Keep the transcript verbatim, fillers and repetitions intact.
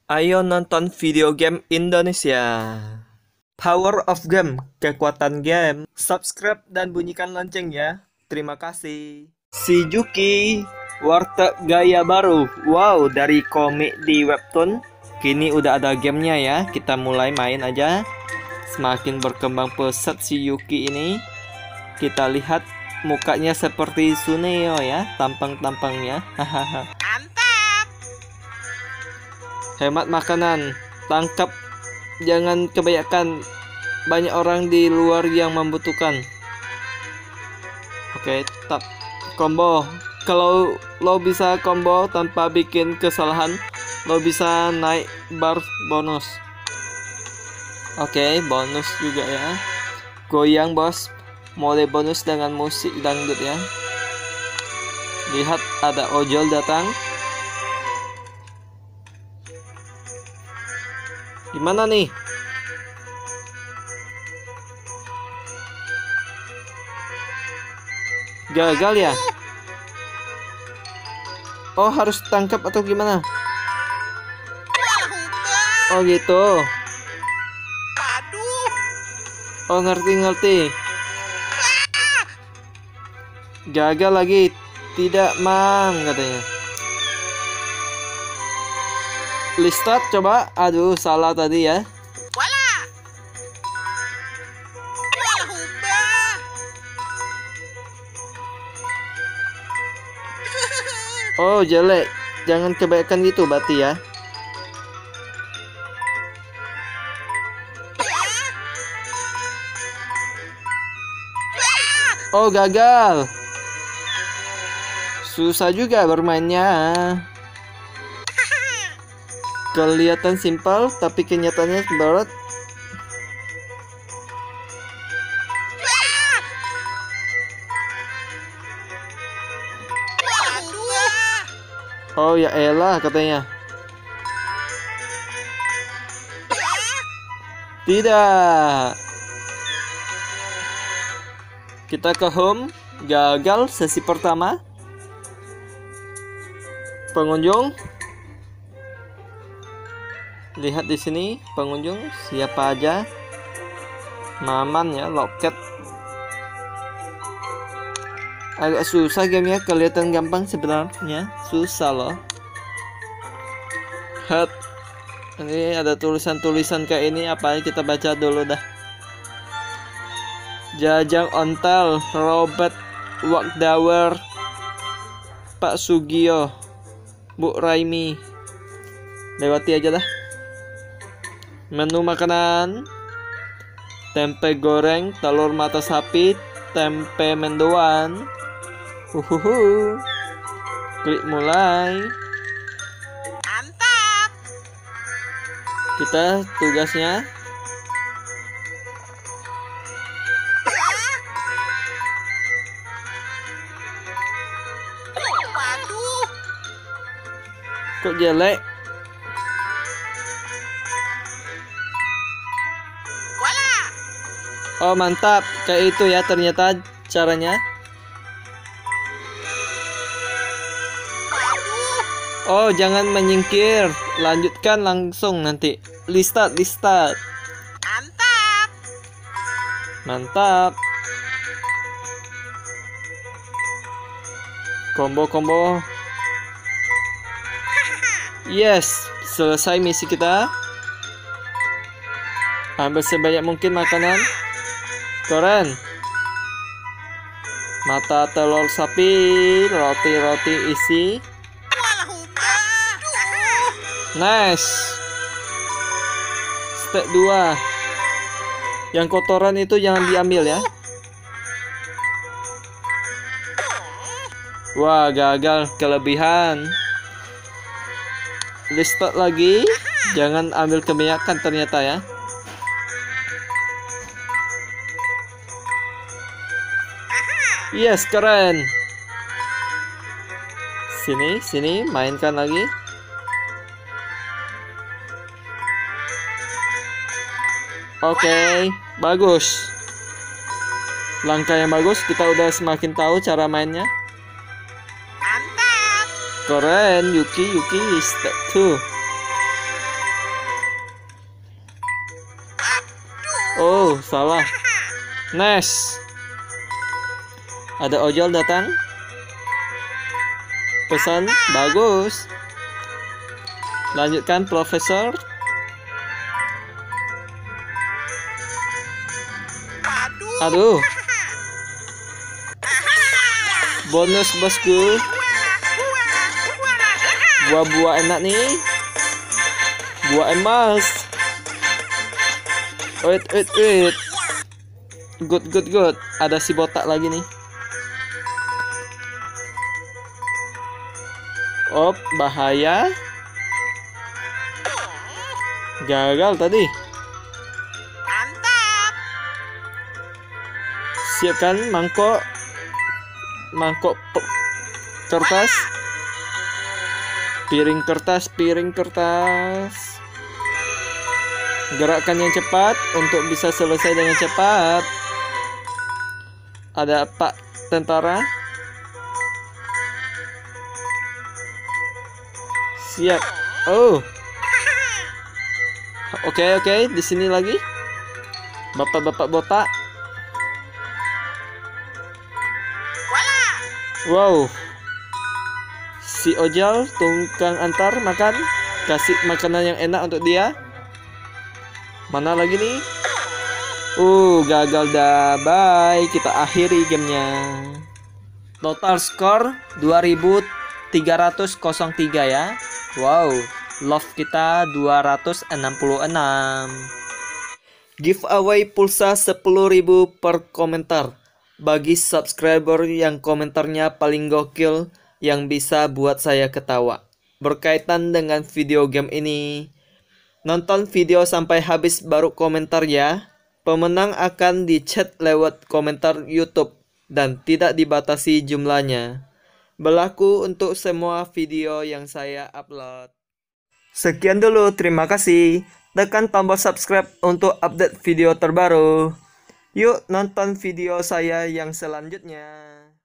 Ayo nonton video game Indonesia. Power of Game, kekuatan game. Subscribe dan bunyikan lonceng ya. Terima kasih. Si Juki, warteg gaya baru. Wow, dari komik di webtoon, kini udah ada gamenya ya. Kita mulai main aja. Semakin berkembang pesat si Yuki ini. Kita lihat mukanya seperti Suneo ya, tampang-tampangnya. Hahaha. Hemat makanan, tangkap, jangan kebanyakan, banyak orang di luar yang membutuhkan. Oke, tap combo. Kalau lo bisa combo tanpa bikin kesalahan, lo bisa naik bar bonus. Oke, bonus juga ya. Goyang bos, mulai bonus dengan musik dangdut ya. Lihat ada ojol datang. Gimana nih? Gagal ya? Oh, harus tangkap atau gimana? Oh gitu. Oh, ngerti-ngerti. Gagal lagi. Tidak, Mang, katanya. Listat coba. Aduh, salah tadi ya. Oh, jelek. Jangan kebanyakan gitu berarti ya. Oh, gagal. Susah juga bermainnya. Kelihatan simpel, tapi kenyataannya berat. Oh ya elah katanya. Tidak. Kita ke home. Gagal sesi pertama. Pengunjung. Lihat di sini pengunjung siapa aja. Maman ya, loket. Agak susah gamenya, kelihatan gampang sebenarnya susah loh. Head. Ini ada tulisan-tulisan kayak ini, apa kita baca dulu dah. Jajang Ontel, Robert Wakdawer, Pak Sugio, Bu Raimi. Lewati aja dah. Menu makanan: tempe goreng, telur mata sapi, tempe mendoan. Uhuhu. Klik mulai. Mantap. Kita tugasnya kok jelek? Oh mantap, kayak itu ya ternyata caranya. Oh jangan menyingkir, lanjutkan langsung nanti. Listat, listat. Mantap. Mantap. Combo-combo. Yes, selesai misi kita. Ambil sebanyak mungkin makanan. Keren. Mata telur sapi, roti-roti isi. Nice. Step dua. Yang kotoran itu jangan diambil ya. Wah, gagal, kelebihan. Listat lagi. Jangan ambil kebanyakan ternyata ya. Yes, keren. Sini, sini, mainkan lagi. Oke, okay, bagus. Langkah yang bagus, kita udah semakin tahu cara mainnya. Mantap. Keren, Yuki, Yuki, step two. Oh, salah. Nice. Ada ojol datang. Pesan bagus. Lanjutkan, Profesor. Aduh. Bonus bosku. Buah-buah enak nih. Buah emas. Wait, wait, wait. Good, good, good. Ada si botak lagi nih. Op, bahaya. Gagal tadi. Mantap. Siapkan mangkok. Mangkok kertas. Piring kertas, piring kertas. Gerakan yang cepat untuk bisa selesai dengan cepat. Ada Pak tentara. Siap. Oh. Oke, okay, oke, okay. Di sini lagi. Bapak-bapak botak. Wow. Si ojol, tukang antar makan. Kasih makanan yang enak untuk dia. Mana lagi nih? Uh, gagal dah. Bye. Kita akhiri gamenya. Total skor dua ribu tiga ratus tiga ya. Wow. Love kita dua ratus enam puluh enam. Giveaway pulsa sepuluh ribu per komentar. Bagi subscriber yang komentarnya paling gokil, yang bisa buat saya ketawa. Berkaitan dengan video game ini, nonton video sampai habis baru komentar ya. Pemenang akan dicat lewat komentar YouTube dan tidak dibatasi jumlahnya. Berlaku untuk semua video yang saya upload. Sekian dulu, terima kasih. Tekan tombol subscribe untuk update video terbaru. Yuk nonton video saya yang selanjutnya.